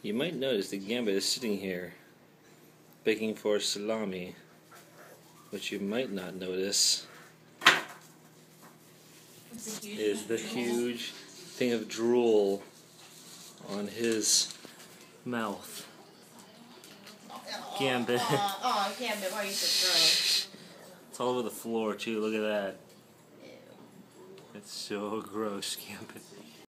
You might notice that Gambit is sitting here begging for salami. What you might not notice is the huge thing of drool on his mouth. Gambit. Oh, Gambit, why are you so gross? It's all over the floor too, look at that. It's so gross, Gambit.